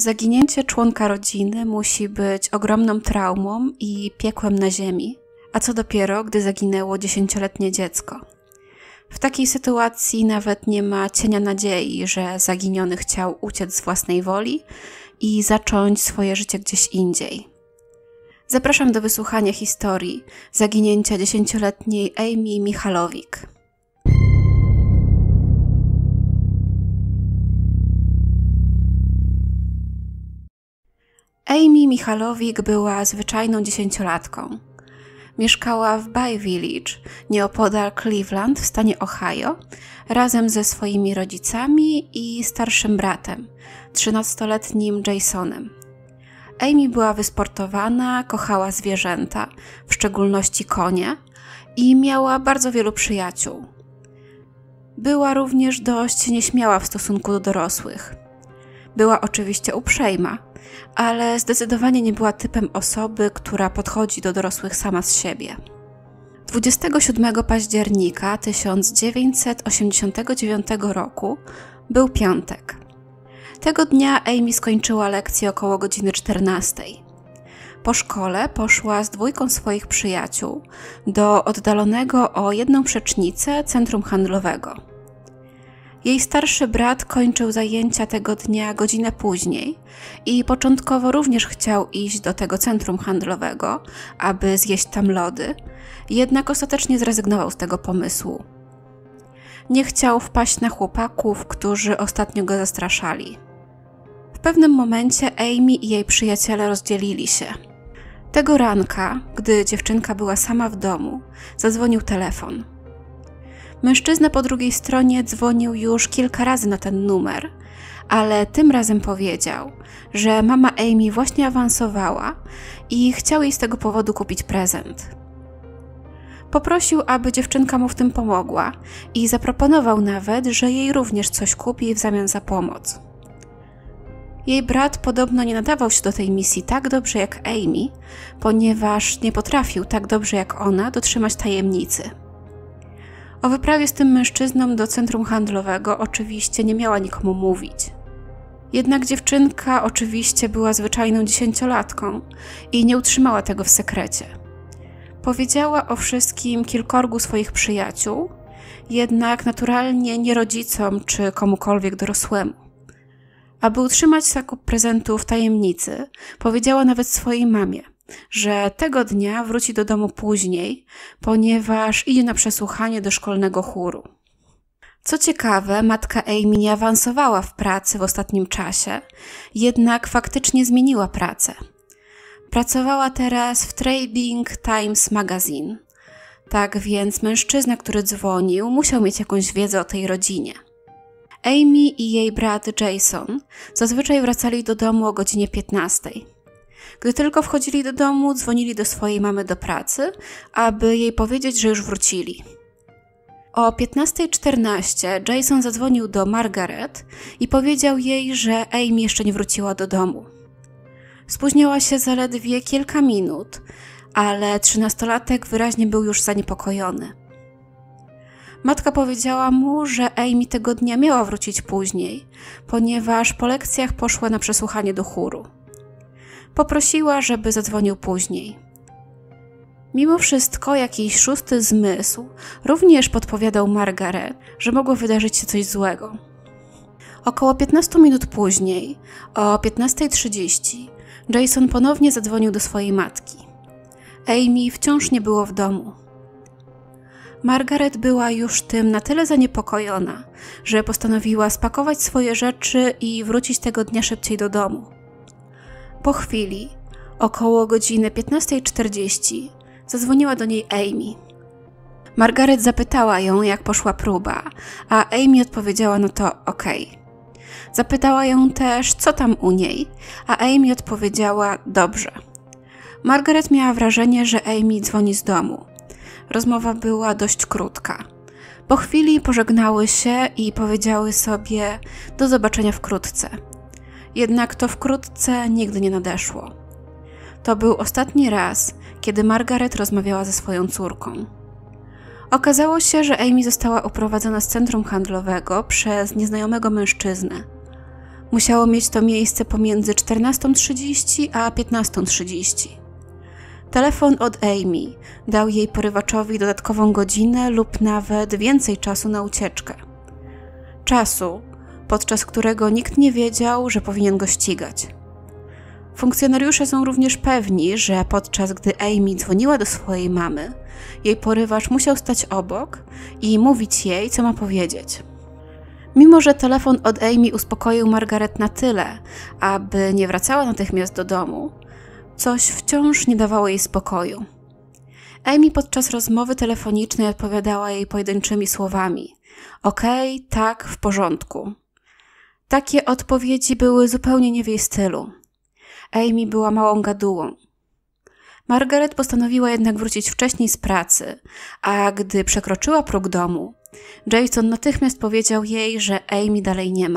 Zaginięcie członka rodziny musi być ogromną traumą i piekłem na ziemi, a co dopiero, gdy zaginęło 10-letnie dziecko. W takiej sytuacji nawet nie ma cienia nadziei, że zaginiony chciał uciec z własnej woli i zacząć swoje życie gdzieś indziej. Zapraszam do wysłuchania historii zaginięcia 10-letniej Amy Michalowicz. Amy Michalowicz była zwyczajną 10-latką. Mieszkała w Bay Village, nieopodal Cleveland w stanie Ohio, razem ze swoimi rodzicami i starszym bratem, 13-letnim Jasonem. Amy była wysportowana, kochała zwierzęta, w szczególności konie, i miała bardzo wielu przyjaciół. Była również dość nieśmiała w stosunku do dorosłych. Była oczywiście uprzejma, ale zdecydowanie nie była typem osoby, która podchodzi do dorosłych sama z siebie. 27 października 1989 roku był piątek. Tego dnia Amy skończyła lekcję około godziny 14. Po szkole poszła z dwójką swoich przyjaciół do oddalonego o jedną przecznicę centrum handlowego. Jej starszy brat kończył zajęcia tego dnia godzinę później i początkowo również chciał iść do tego centrum handlowego, aby zjeść tam lody, jednak ostatecznie zrezygnował z tego pomysłu. Nie chciał wpaść na chłopaków, którzy ostatnio go zastraszali. W pewnym momencie Amy i jej przyjaciele rozdzielili się. Tego ranka, gdy dziewczynka była sama w domu, zadzwonił telefon. Mężczyzna po drugiej stronie dzwonił już kilka razy na ten numer, ale tym razem powiedział, że mama Amy właśnie awansowała i chciał jej z tego powodu kupić prezent. Poprosił, aby dziewczynka mu w tym pomogła i zaproponował nawet, że jej również coś kupi w zamian za pomoc. Jej brat podobno nie nadawał się do tej misji tak dobrze jak Amy, ponieważ nie potrafił tak dobrze jak ona dotrzymać tajemnicy. O wyprawie z tym mężczyzną do centrum handlowego oczywiście nie miała nikomu mówić. Jednak dziewczynka oczywiście była zwyczajną 10-latką i nie utrzymała tego w sekrecie. Powiedziała o wszystkim kilkorgu swoich przyjaciół, jednak naturalnie nie rodzicom czy komukolwiek dorosłemu. Aby utrzymać zakup prezentu w tajemnicy, powiedziała nawet swojej mamie, że tego dnia wróci do domu później, ponieważ idzie na przesłuchanie do szkolnego chóru. Co ciekawe, matka Amy nie awansowała w pracy w ostatnim czasie, jednak faktycznie zmieniła pracę. Pracowała teraz w Trading Times Magazine. Tak więc mężczyzna, który dzwonił, musiał mieć jakąś wiedzę o tej rodzinie. Amy i jej brat Jason zazwyczaj wracali do domu o godzinie 15. Gdy tylko wchodzili do domu, dzwonili do swojej mamy do pracy, aby jej powiedzieć, że już wrócili. O 15:14 Jason zadzwonił do Margaret i powiedział jej, że Amy jeszcze nie wróciła do domu. Spóźniała się zaledwie kilka minut, ale 13-latek wyraźnie był już zaniepokojony. Matka powiedziała mu, że Amy tego dnia miała wrócić później, ponieważ po lekcjach poszła na przesłuchanie do chóru. Poprosiła, żeby zadzwonił później. Mimo wszystko jakiś szósty zmysł również podpowiadał Margaret, że mogło wydarzyć się coś złego. Około 15 minut później, o 15:30, Jason ponownie zadzwonił do swojej matki. Amy wciąż nie było w domu. Margaret była już tym na tyle zaniepokojona, że postanowiła spakować swoje rzeczy i wrócić tego dnia szybciej do domu. Po chwili, około godziny 15:40, zadzwoniła do niej Amy. Margaret zapytała ją, jak poszła próba, a Amy odpowiedziała no to okej. Zapytała ją też, co tam u niej, a Amy odpowiedziała dobrze. Margaret miała wrażenie, że Amy dzwoni z domu. Rozmowa była dość krótka. Po chwili pożegnały się i powiedziały sobie do zobaczenia wkrótce. Jednak to wkrótce nigdy nie nadeszło. To był ostatni raz, kiedy Margaret rozmawiała ze swoją córką. Okazało się, że Amy została uprowadzona z centrum handlowego przez nieznajomego mężczyznę. Musiało mieć to miejsce pomiędzy 14:30 a 15:30. Telefon od Amy dał jej porywaczowi dodatkową godzinę lub nawet więcej czasu na ucieczkę. Czasu, podczas którego nikt nie wiedział, że powinien go ścigać. Funkcjonariusze są również pewni, że podczas gdy Amy dzwoniła do swojej mamy, jej porywacz musiał stać obok i mówić jej, co ma powiedzieć. Mimo że telefon od Amy uspokoił Margaret na tyle, aby nie wracała natychmiast do domu, coś wciąż nie dawało jej spokoju. Amy podczas rozmowy telefonicznej odpowiadała jej pojedynczymi słowami: okej, tak, w porządku. Takie odpowiedzi były zupełnie nie w jej stylu. Amy była małą gadułą. Margaret postanowiła jednak wrócić wcześniej z pracy, a gdy przekroczyła próg domu, Jason natychmiast powiedział jej, że Amy dalej nie ma.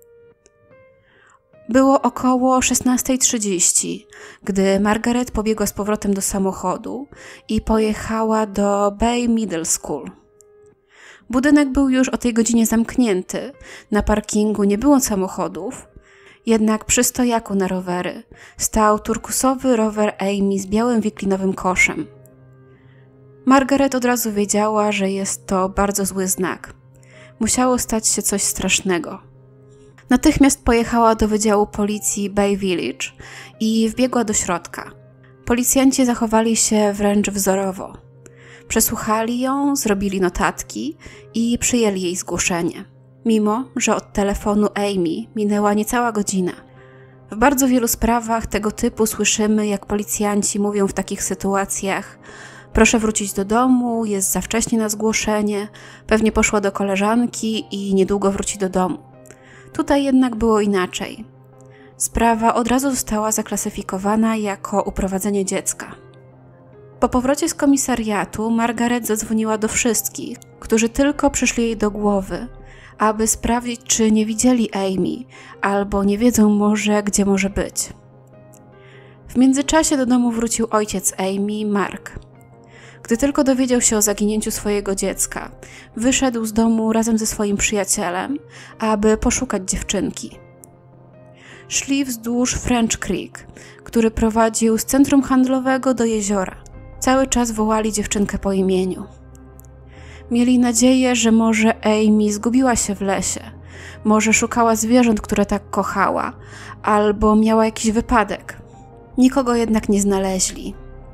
Było około 16:30, gdy Margaret pobiegła z powrotem do samochodu i pojechała do Bay Middle School. Budynek był już o tej godzinie zamknięty, na parkingu nie było samochodów, jednak przy stojaku na rowery stał turkusowy rower Amy z białym wiklinowym koszem. Margaret od razu wiedziała, że jest to bardzo zły znak. Musiało stać się coś strasznego. Natychmiast pojechała do Wydziału Policji Bay Village i wbiegła do środka. Policjanci zachowali się wręcz wzorowo. Przesłuchali ją, zrobili notatki i przyjęli jej zgłoszenie, mimo że od telefonu Amy minęła niecała godzina. W bardzo wielu sprawach tego typu słyszymy, jak policjanci mówią w takich sytuacjach: proszę wrócić do domu, jest za wcześnie na zgłoszenie, pewnie poszła do koleżanki i niedługo wróci do domu. Tutaj jednak było inaczej. Sprawa od razu została zaklasyfikowana jako uprowadzenie dziecka. Po powrocie z komisariatu Margaret zadzwoniła do wszystkich, którzy tylko przyszli jej do głowy, aby sprawdzić, czy nie widzieli Amy, albo nie wiedzą może, gdzie może być. W międzyczasie do domu wrócił ojciec Amy, Mark. Gdy tylko dowiedział się o zaginięciu swojego dziecka, wyszedł z domu razem ze swoim przyjacielem, aby poszukać dziewczynki. Szli wzdłuż French Creek, który prowadził z centrum handlowego do jeziora. Cały czas wołali dziewczynkę po imieniu. Mieli nadzieję, że może Amy zgubiła się w lesie, może szukała zwierząt, które tak kochała, albo miała jakiś wypadek. Nikogo jednak nie znaleźli.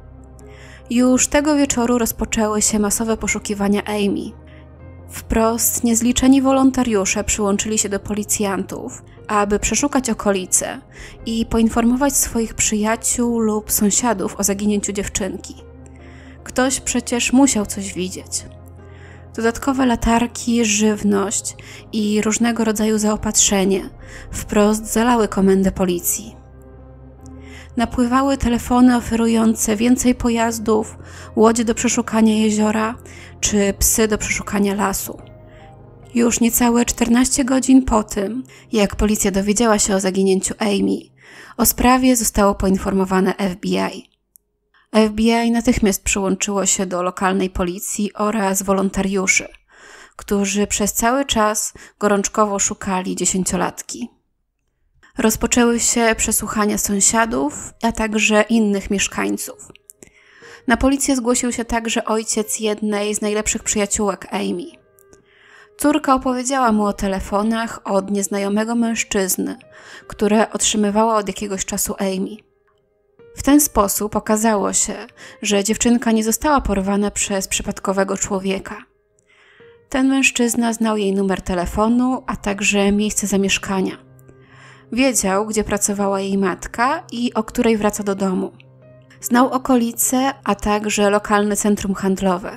Już tego wieczoru rozpoczęły się masowe poszukiwania Amy. Wprost niezliczeni wolontariusze przyłączyli się do policjantów, aby przeszukać okolice i poinformować swoich przyjaciół lub sąsiadów o zaginięciu dziewczynki. Ktoś przecież musiał coś widzieć. Dodatkowe latarki, żywność i różnego rodzaju zaopatrzenie wprost zalały komendę policji. Napływały telefony oferujące więcej pojazdów, łodzie do przeszukania jeziora czy psy do przeszukania lasu. Już niecałe 14 godzin po tym, jak policja dowiedziała się o zaginięciu Amy, o sprawie zostało poinformowane FBI. FBI natychmiast przyłączyło się do lokalnej policji oraz wolontariuszy, którzy przez cały czas gorączkowo szukali 10-latki. Rozpoczęły się przesłuchania sąsiadów, a także innych mieszkańców. Na policję zgłosił się także ojciec jednej z najlepszych przyjaciółek Amy. Córka opowiedziała mu o telefonach od nieznajomego mężczyzny, które otrzymywała od jakiegoś czasu Amy. W ten sposób okazało się, że dziewczynka nie została porwana przez przypadkowego człowieka. Ten mężczyzna znał jej numer telefonu, a także miejsce zamieszkania. Wiedział, gdzie pracowała jej matka i o której wraca do domu. Znał okolice, a także lokalne centrum handlowe.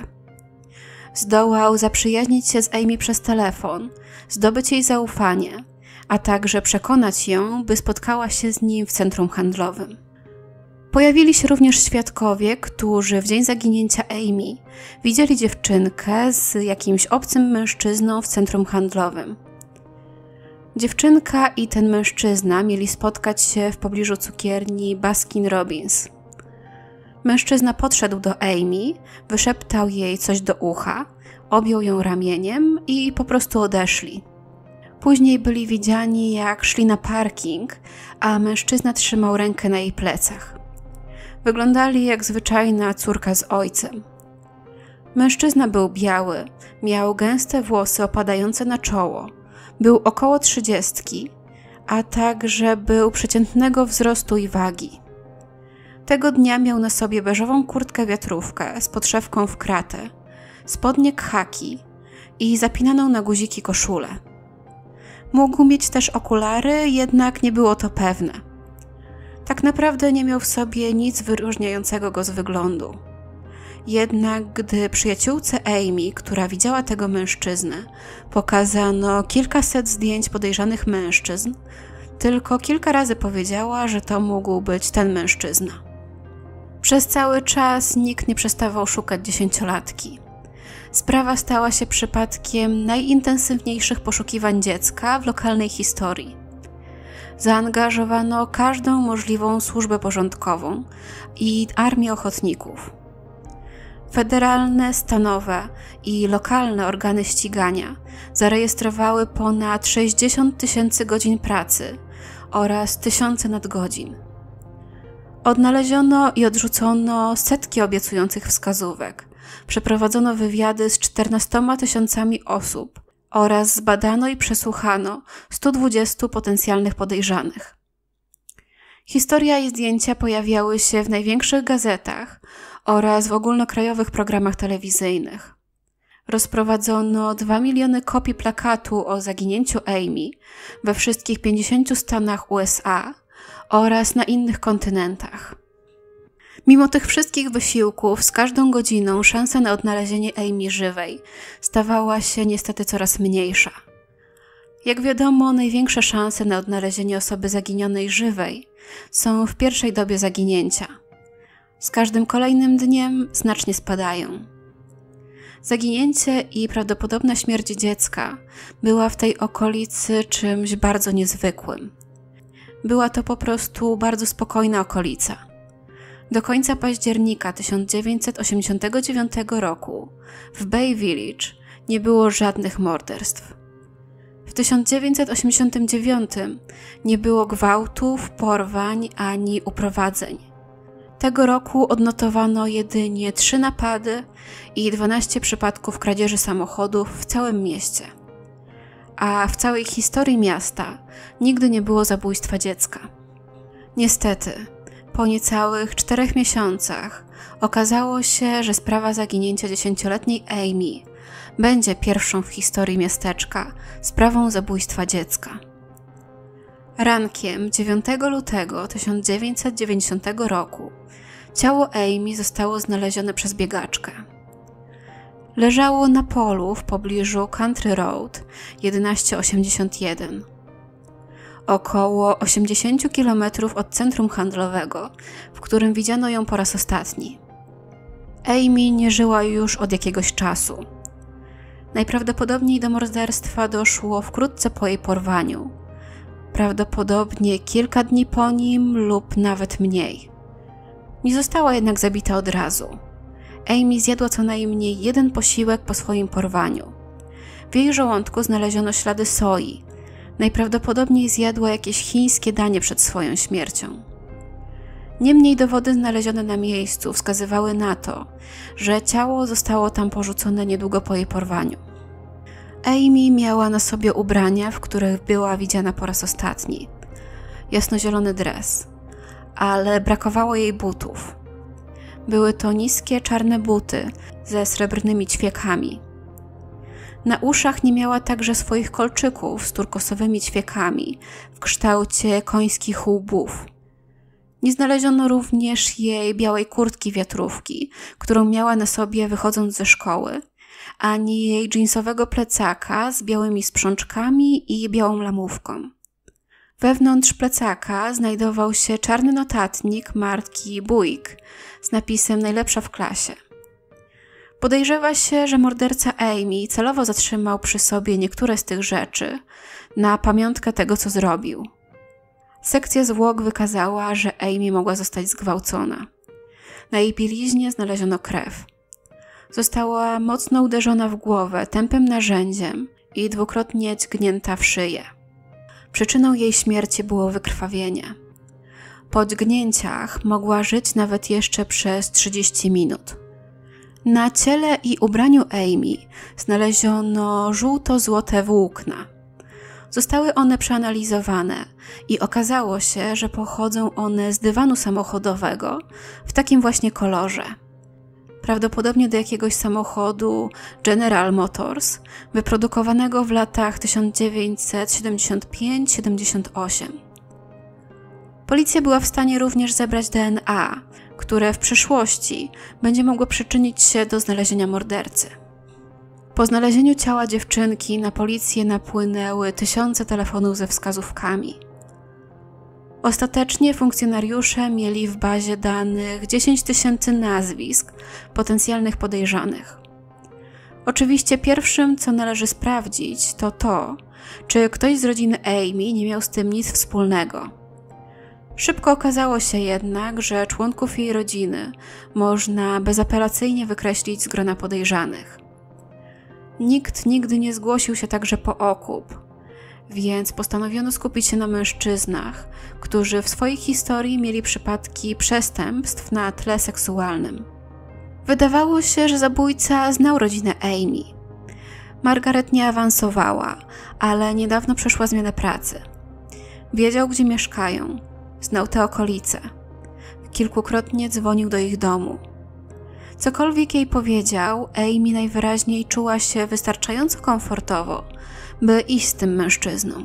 Zdołał zaprzyjaźnić się z Amy przez telefon, zdobyć jej zaufanie, a także przekonać ją, by spotkała się z nim w centrum handlowym. Pojawili się również świadkowie, którzy w dzień zaginięcia Amy widzieli dziewczynkę z jakimś obcym mężczyzną w centrum handlowym. Dziewczynka i ten mężczyzna mieli spotkać się w pobliżu cukierni Baskin Robbins. Mężczyzna podszedł do Amy, wyszeptał jej coś do ucha, objął ją ramieniem i po prostu odeszli. Później byli widziani, jak szli na parking, a mężczyzna trzymał rękę na jej plecach. Wyglądali jak zwyczajna córka z ojcem. Mężczyzna był biały, miał gęste włosy opadające na czoło, był około 30, a także był przeciętnego wzrostu i wagi. Tego dnia miał na sobie beżową kurtkę wiatrówkę z podszewką w kratę, spodnie khaki i zapinaną na guziki koszulę. Mógł mieć też okulary, jednak nie było to pewne. Tak naprawdę nie miał w sobie nic wyróżniającego go z wyglądu. Jednak gdy przyjaciółce Amy, która widziała tego mężczyznę, pokazano kilkaset zdjęć podejrzanych mężczyzn, tylko kilka razy powiedziała, że to mógł być ten mężczyzna. Przez cały czas nikt nie przestawał szukać 10-latki. Sprawa stała się przypadkiem najintensywniejszych poszukiwań dziecka w lokalnej historii. Zaangażowano każdą możliwą służbę porządkową i armię ochotników. Federalne, stanowe i lokalne organy ścigania zarejestrowały ponad 60 000 godzin pracy oraz tysiące nadgodzin. Odnaleziono i odrzucono setki obiecujących wskazówek. Przeprowadzono wywiady z 14 000 osób oraz zbadano i przesłuchano 120 potencjalnych podejrzanych. Historia i zdjęcia pojawiały się w największych gazetach oraz w ogólnokrajowych programach telewizyjnych. Rozprowadzono 2 miliony kopii plakatu o zaginięciu Amy we wszystkich 50 stanach USA oraz na innych kontynentach. Mimo tych wszystkich wysiłków, z każdą godziną szansa na odnalezienie Amy żywej stawała się niestety coraz mniejsza. Jak wiadomo, największe szanse na odnalezienie osoby zaginionej żywej są w pierwszej dobie zaginięcia. Z każdym kolejnym dniem znacznie spadają. Zaginięcie i prawdopodobna śmierć dziecka była w tej okolicy czymś bardzo niezwykłym. Była to po prostu bardzo spokojna okolica. Do końca października 1989 roku w Bay Village nie było żadnych morderstw. W 1989 nie było gwałtów, porwań ani uprowadzeń. Tego roku odnotowano jedynie 3 napady i 12 przypadków kradzieży samochodów w całym mieście. A w całej historii miasta nigdy nie było zabójstwa dziecka. Niestety, po niecałych 4 miesiącach okazało się, że sprawa zaginięcia 10-letniej Amy będzie pierwszą w historii miasteczka sprawą zabójstwa dziecka. Rankiem 9 lutego 1990 roku ciało Amy zostało znalezione przez biegaczkę. Leżało na polu w pobliżu Country Road 1181. Około 80 km od centrum handlowego, w którym widziano ją po raz ostatni. Amy nie żyła już od jakiegoś czasu. Najprawdopodobniej do morderstwa doszło wkrótce po jej porwaniu. Prawdopodobnie kilka dni po nim lub nawet mniej. Nie została jednak zabita od razu. Amy zjadła co najmniej 1 posiłek po swoim porwaniu. W jej żołądku znaleziono ślady soi. Najprawdopodobniej zjadła jakieś chińskie danie przed swoją śmiercią. Niemniej dowody znalezione na miejscu wskazywały na to, że ciało zostało tam porzucone niedługo po jej porwaniu. Amy miała na sobie ubrania, w których była widziana po raz ostatni. Jasnozielony dres, ale brakowało jej butów. Były to niskie, czarne buty ze srebrnymi ćwiekami. Na uszach nie miała także swoich kolczyków z turkosowymi ćwiekami w kształcie końskich łbów. Nie znaleziono również jej białej kurtki wiatrówki, którą miała na sobie wychodząc ze szkoły, ani jej dżinsowego plecaka z białymi sprzączkami i białą lamówką. Wewnątrz plecaka znajdował się czarny notatnik marki Buick z napisem najlepsza w klasie. Podejrzewa się, że morderca Amy celowo zatrzymał przy sobie niektóre z tych rzeczy na pamiątkę tego, co zrobił. Sekcja zwłok wykazała, że Amy mogła zostać zgwałcona. Na jej bieliźnie znaleziono krew. Została mocno uderzona w głowę tępym narzędziem i dwukrotnie dźgnięta w szyję. Przyczyną jej śmierci było wykrwawienie. Po dźgnięciach mogła żyć nawet jeszcze przez 30 minut. Na ciele i ubraniu Amy znaleziono żółto-złote włókna. Zostały one przeanalizowane i okazało się, że pochodzą one z dywanu samochodowego w takim właśnie kolorze. Prawdopodobnie do jakiegoś samochodu General Motors, wyprodukowanego w latach 1975-78. Policja była w stanie również zebrać DNA, które w przyszłości będzie mogło przyczynić się do znalezienia mordercy. Po znalezieniu ciała dziewczynki na policję napłynęły tysiące telefonów ze wskazówkami. Ostatecznie funkcjonariusze mieli w bazie danych 10 000 nazwisk potencjalnych podejrzanych. Oczywiście pierwszym, co należy sprawdzić, to, czy ktoś z rodziny Amy nie miał z tym nic wspólnego. Szybko okazało się jednak, że członków jej rodziny można bezapelacyjnie wykreślić z grona podejrzanych. Nikt nigdy nie zgłosił się także po okup, więc postanowiono skupić się na mężczyznach, którzy w swojej historii mieli przypadki przestępstw na tle seksualnym. Wydawało się, że zabójca znał rodzinę Amy. Margaret nie awansowała, ale niedawno przeszła zmianę pracy. Wiedział, gdzie mieszkają, znał te okolice. Kilkukrotnie dzwonił do ich domu. Cokolwiek jej powiedział, Amy najwyraźniej czuła się wystarczająco komfortowo, by iść z tym mężczyzną.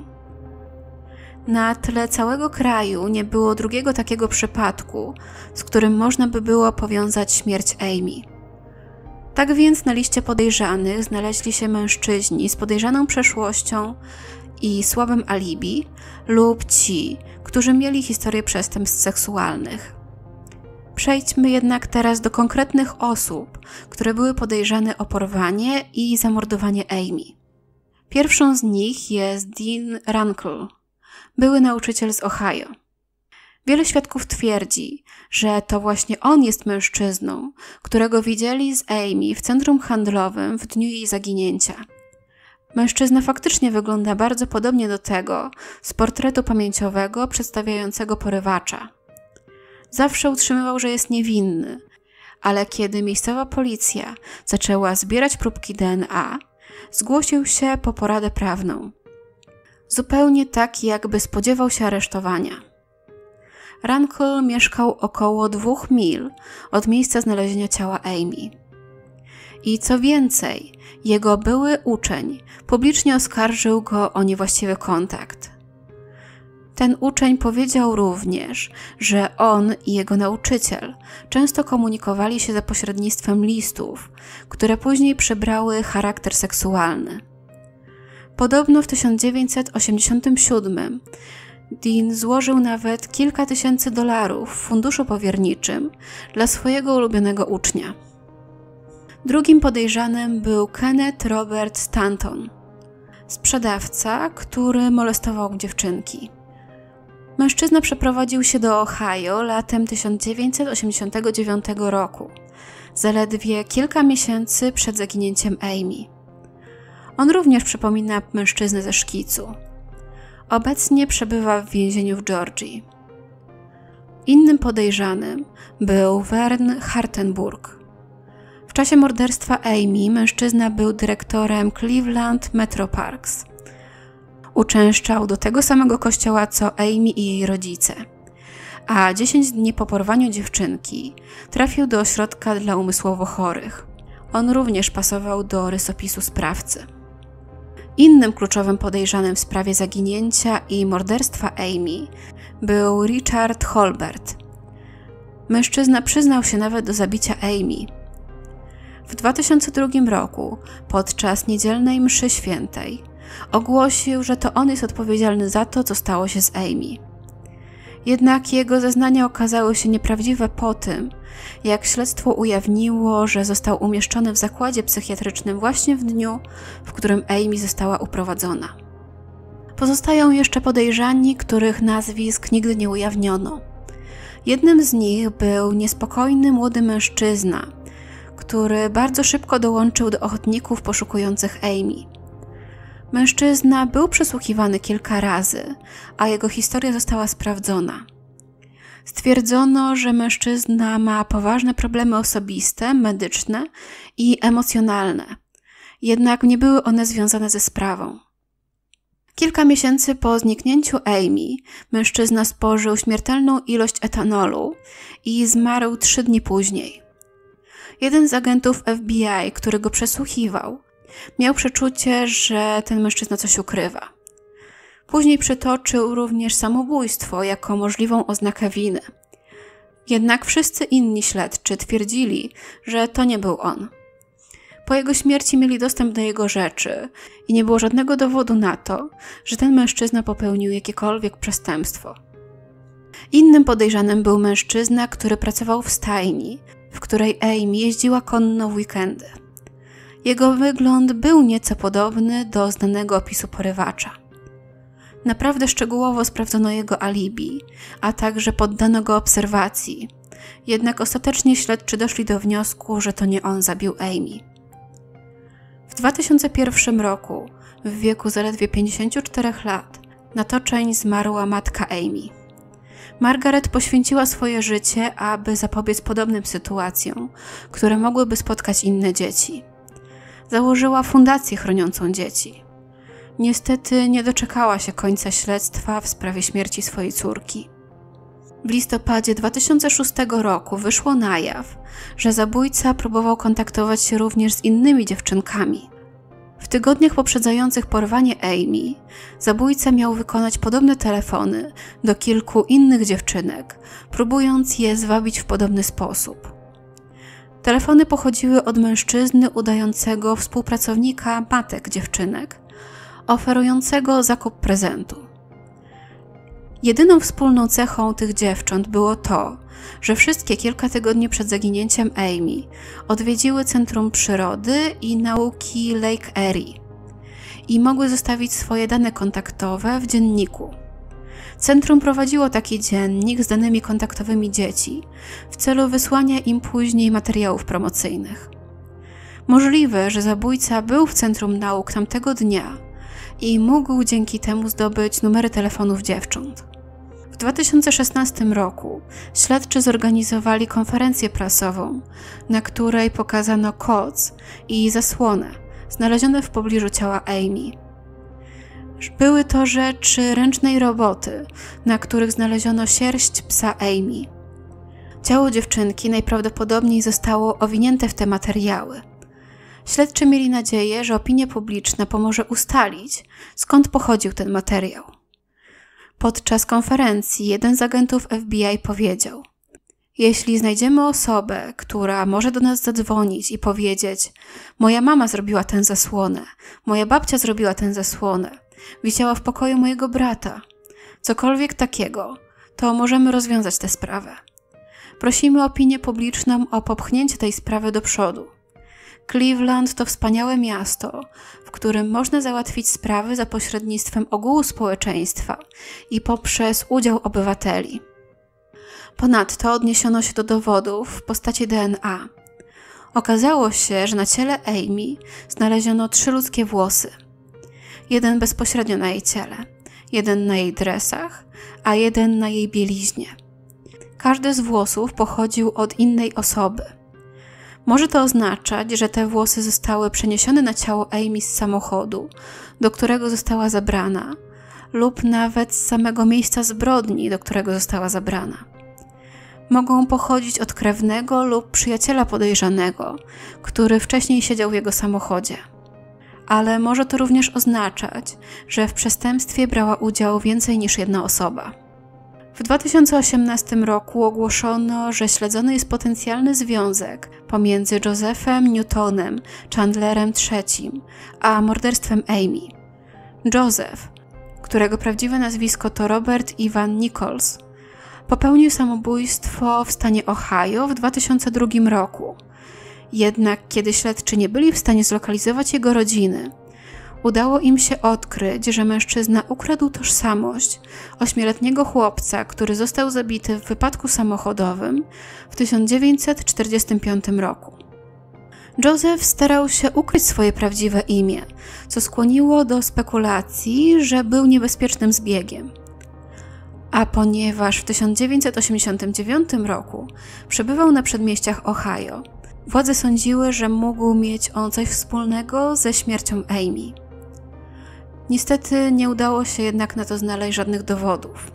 Na tle całego kraju nie było drugiego takiego przypadku, z którym można by było powiązać śmierć Amy. Tak więc na liście podejrzanych znaleźli się mężczyźni z podejrzaną przeszłością i słabym alibi lub ci, którzy mieli historię przestępstw seksualnych. Przejdźmy jednak teraz do konkretnych osób, które były podejrzane o porwanie i zamordowanie Amy. Pierwszą z nich jest Dean Rankle, były nauczyciel z Ohio. Wiele świadków twierdzi, że to właśnie on jest mężczyzną, którego widzieli z Amy w centrum handlowym w dniu jej zaginięcia. Mężczyzna faktycznie wygląda bardzo podobnie do tego z portretu pamięciowego przedstawiającego porywacza. Zawsze utrzymywał, że jest niewinny, ale kiedy miejscowa policja zaczęła zbierać próbki DNA, zgłosił się po poradę prawną. Zupełnie tak, jakby spodziewał się aresztowania. Rankle mieszkał około 2 mil od miejsca znalezienia ciała Amy. I co więcej, jego były uczeń publicznie oskarżył go o niewłaściwy kontakt. Ten uczeń powiedział również, że on i jego nauczyciel często komunikowali się za pośrednictwem listów, które później przybrały charakter seksualny. Podobno w 1987 Dean złożył nawet kilka tysięcy dolarów w funduszu powierniczym dla swojego ulubionego ucznia. Drugim podejrzanym był Kenneth Robert Stanton, sprzedawca, który molestował dziewczynki. Mężczyzna przeprowadził się do Ohio latem 1989 roku, zaledwie kilka miesięcy przed zaginięciem Amy. On również przypomina mężczyznę ze szkicu. Obecnie przebywa w więzieniu w Georgii. Innym podejrzanym był Vern Hartenburg. W czasie morderstwa Amy mężczyzna był dyrektorem Cleveland Metro Parks. Uczęszczał do tego samego kościoła co Amy i jej rodzice, a 10 dni po porwaniu dziewczynki trafił do ośrodka dla umysłowo chorych. On również pasował do rysopisu sprawcy. Innym kluczowym podejrzanym w sprawie zaginięcia i morderstwa Amy był Richard Holbert. Mężczyzna przyznał się nawet do zabicia Amy. W 2002 roku, podczas niedzielnej mszy świętej, ogłosił, że to on jest odpowiedzialny za to, co stało się z Amy. Jednak jego zeznania okazały się nieprawdziwe po tym, jak śledztwo ujawniło, że został umieszczony w zakładzie psychiatrycznym właśnie w dniu, w którym Amy została uprowadzona. Pozostają jeszcze podejrzani, których nazwisk nigdy nie ujawniono. Jednym z nich był niespokojny młody mężczyzna, który bardzo szybko dołączył do ochotników poszukujących Amy. Mężczyzna był przesłuchiwany kilka razy, a jego historia została sprawdzona. Stwierdzono, że mężczyzna ma poważne problemy osobiste, medyczne i emocjonalne, jednak nie były one związane ze sprawą. Kilka miesięcy po zniknięciu Amy, mężczyzna spożył śmiertelną ilość etanolu i zmarł 3 dni później. Jeden z agentów FBI, który go przesłuchiwał, miał przeczucie, że ten mężczyzna coś ukrywa. Później przytoczył również samobójstwo jako możliwą oznakę winy. Jednak wszyscy inni śledczy twierdzili, że to nie był on. Po jego śmierci mieli dostęp do jego rzeczy i nie było żadnego dowodu na to, że ten mężczyzna popełnił jakiekolwiek przestępstwo. Innym podejrzanym był mężczyzna, który pracował w stajni, w której Amy jeździła konno w weekendy. Jego wygląd był nieco podobny do znanego opisu porywacza. Naprawdę szczegółowo sprawdzono jego alibi, a także poddano go obserwacji. Jednak ostatecznie śledczy doszli do wniosku, że to nie on zabił Amy. W 2001 roku, w wieku zaledwie 54 lat, na toczeń zmarła matka Amy. Margaret poświęciła swoje życie, aby zapobiec podobnym sytuacjom, które mogłyby spotkać inne dzieci. Założyła fundację chroniącą dzieci. Niestety nie doczekała się końca śledztwa w sprawie śmierci swojej córki. W listopadzie 2006 roku wyszło na jaw, że zabójca próbował kontaktować się również z innymi dziewczynkami. W tygodniach poprzedzających porwanie Amy, zabójca miał wykonać podobne telefony do kilku innych dziewczynek, próbując je zwabić w podobny sposób. Telefony pochodziły od mężczyzny udającego współpracownika matek dziewczynek, oferującego zakup prezentu. Jedyną wspólną cechą tych dziewcząt było to, że wszystkie kilka tygodni przed zaginięciem Amy odwiedziły Centrum Przyrody i Nauki Lake Erie i mogły zostawić swoje dane kontaktowe w dzienniku. Centrum prowadziło taki dziennik z danymi kontaktowymi dzieci w celu wysłania im później materiałów promocyjnych. Możliwe, że zabójca był w Centrum Nauk tamtego dnia i mógł dzięki temu zdobyć numery telefonów dziewcząt. W 2016 roku śledczy zorganizowali konferencję prasową, na której pokazano koc i zasłonę znalezione w pobliżu ciała Amy. Były to rzeczy ręcznej roboty, na których znaleziono sierść psa Amy. Ciało dziewczynki najprawdopodobniej zostało owinięte w te materiały. Śledczy mieli nadzieję, że opinia publiczna pomoże ustalić, skąd pochodził ten materiał. Podczas konferencji jeden z agentów FBI powiedział: jeśli znajdziemy osobę, która może do nas zadzwonić i powiedzieć: moja mama zrobiła tę zasłonę, moja babcia zrobiła tę zasłonę, wisiała w pokoju mojego brata, cokolwiek takiego, to możemy rozwiązać tę sprawę. Prosimy opinię publiczną o popchnięcie tej sprawy do przodu. Cleveland to wspaniałe miasto, w którym można załatwić sprawy za pośrednictwem ogółu społeczeństwa i poprzez udział obywateli. Ponadto odniesiono się do dowodów w postaci DNA. Okazało się, że na ciele Amy znaleziono 3 ludzkie włosy. Jeden bezpośrednio na jej ciele, jeden na jej dresach, a jeden na jej bieliźnie. Każdy z włosów pochodził od innej osoby. Może to oznaczać, że te włosy zostały przeniesione na ciało Amy z samochodu, do którego została zabrana, lub nawet z samego miejsca zbrodni, do którego została zabrana. Mogą pochodzić od krewnego lub przyjaciela podejrzanego, który wcześniej siedział w jego samochodzie. Ale może to również oznaczać, że w przestępstwie brała udział więcej niż jedna osoba. W 2018 roku ogłoszono, że śledzony jest potencjalny związek pomiędzy Josephem Newtonem Chandlerem III a morderstwem Amy. Joseph, którego prawdziwe nazwisko to Robert Ivan Nichols, popełnił samobójstwo w stanie Ohio w 2002 roku. Jednak kiedy śledczy nie byli w stanie zlokalizować jego rodziny, udało im się odkryć, że mężczyzna ukradł tożsamość 8-letniego chłopca, który został zabity w wypadku samochodowym w 1945 roku. Joseph starał się ukryć swoje prawdziwe imię, co skłoniło do spekulacji, że był niebezpiecznym zbiegiem. A ponieważ w 1989 roku przebywał na przedmieściach Ohio, władze sądziły, że mógł mieć on coś wspólnego ze śmiercią Amy. Niestety nie udało się jednak na to znaleźć żadnych dowodów.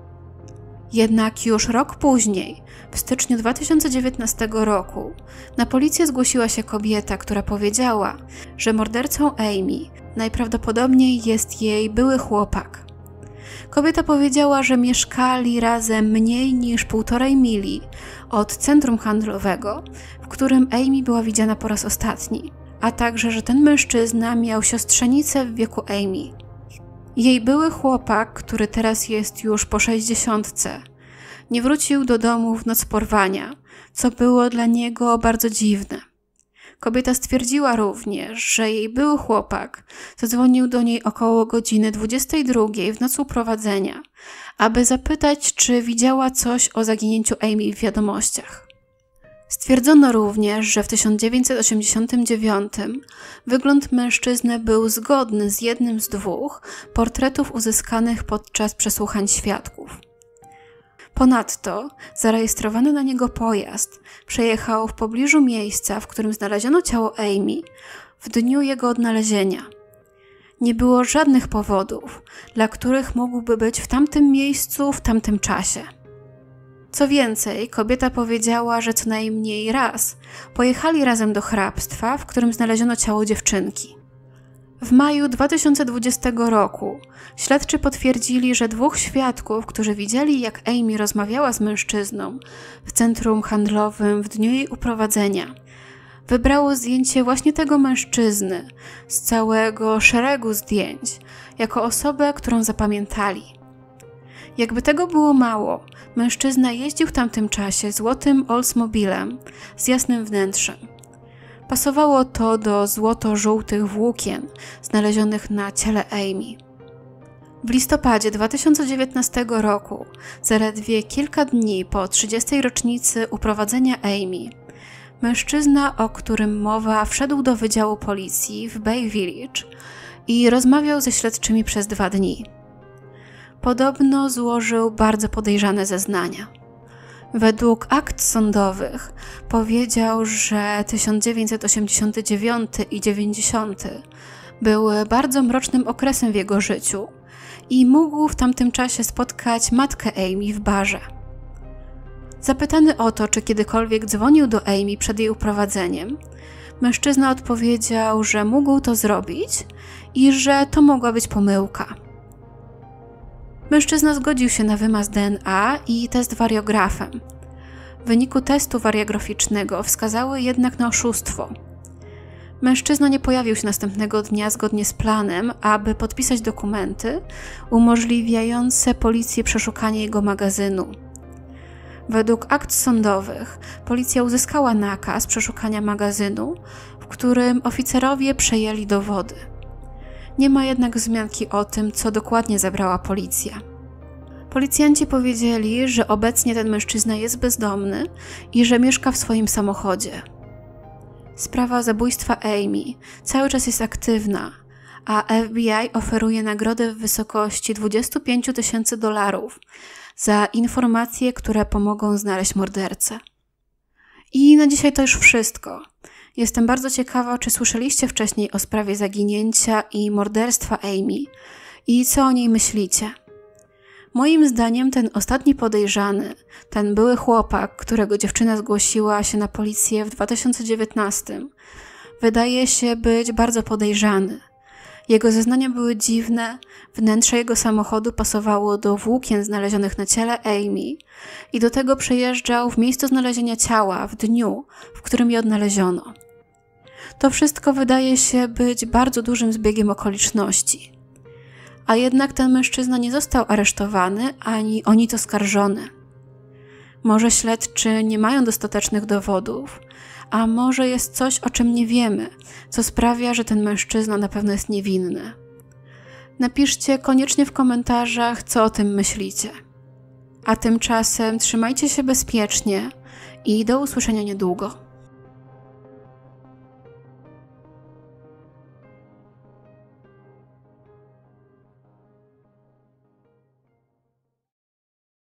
Jednak już rok później, w styczniu 2019 roku, na policję zgłosiła się kobieta, która powiedziała, że mordercą Amy najprawdopodobniej jest jej były chłopak. Kobieta powiedziała, że mieszkali razem mniej niż 1,5 mili od centrum handlowego, w którym Amy była widziana po raz ostatni, a także, że ten mężczyzna miał siostrzenicę w wieku Amy. Jej były chłopak, który teraz jest już po 60, nie wrócił do domu w noc porwania, co było dla niego bardzo dziwne. Kobieta stwierdziła również, że jej były chłopak zadzwonił do niej około godziny 22 w nocy uprowadzenia, aby zapytać, czy widziała coś o zaginięciu Amy w wiadomościach. Stwierdzono również, że w 1989 wygląd mężczyzny był zgodny z jednym z 2 portretów uzyskanych podczas przesłuchań świadków. Ponadto zarejestrowany na niego pojazd przejechał w pobliżu miejsca, w którym znaleziono ciało Amy w dniu jego odnalezienia. Nie było żadnych powodów, dla których mógłby być w tamtym miejscu w tamtym czasie. Co więcej, kobieta powiedziała, że co najmniej raz pojechali razem do hrabstwa, w którym znaleziono ciało dziewczynki. W maju 2020 roku śledczy potwierdzili, że 2 świadków, którzy widzieli, jak Amy rozmawiała z mężczyzną w centrum handlowym w dniu jej uprowadzenia, wybrało zdjęcie właśnie tego mężczyzny z całego szeregu zdjęć jako osobę, którą zapamiętali. Jakby tego było mało, mężczyzna jeździł w tamtym czasie złotym Oldsmobilem z jasnym wnętrzem. Pasowało to do złoto-żółtych włókien znalezionych na ciele Amy. W listopadzie 2019 roku, zaledwie kilka dni po 30. rocznicy uprowadzenia Amy, mężczyzna, o którym mowa, wszedł do wydziału policji w Bay Village i rozmawiał ze śledczymi przez 2 dni. Podobno złożył bardzo podejrzane zeznania. Według akt sądowych powiedział, że 1989 i 90 były bardzo mrocznym okresem w jego życiu i mógł w tamtym czasie spotkać matkę Amy w barze. Zapytany o to, czy kiedykolwiek dzwonił do Amy przed jej uprowadzeniem, mężczyzna odpowiedział, że mógł to zrobić i że to mogła być pomyłka. Mężczyzna zgodził się na wymaz DNA i test wariografem. W wyniku testu wariagraficznego wskazały jednak na oszustwo. Mężczyzna nie pojawił się następnego dnia zgodnie z planem, aby podpisać dokumenty umożliwiające policji przeszukanie jego magazynu. Według akt sądowych policja uzyskała nakaz przeszukania magazynu, w którym oficerowie przejęli dowody. Nie ma jednak wzmianki o tym, co dokładnie zabrała policja. Policjanci powiedzieli, że obecnie ten mężczyzna jest bezdomny i że mieszka w swoim samochodzie. Sprawa zabójstwa Amy cały czas jest aktywna, a FBI oferuje nagrodę w wysokości $25 000 za informacje, które pomogą znaleźć mordercę. I na dzisiaj to już wszystko. Jestem bardzo ciekawa, czy słyszeliście wcześniej o sprawie zaginięcia i morderstwa Amy i co o niej myślicie. Moim zdaniem ten ostatni podejrzany, ten były chłopak, którego dziewczyna zgłosiła się na policję w 2019, wydaje się być bardzo podejrzany. Jego zeznania były dziwne, wnętrze jego samochodu pasowało do włókien znalezionych na ciele Amy i do tego przejeżdżał w miejscu znalezienia ciała w dniu, w którym je odnaleziono. To wszystko wydaje się być bardzo dużym zbiegiem okoliczności. A jednak ten mężczyzna nie został aresztowany ani o nic oskarżony. Może śledczy nie mają dostatecznych dowodów, a może jest coś, o czym nie wiemy, co sprawia, że ten mężczyzna na pewno jest niewinny. Napiszcie koniecznie w komentarzach, co o tym myślicie. A tymczasem trzymajcie się bezpiecznie i do usłyszenia niedługo.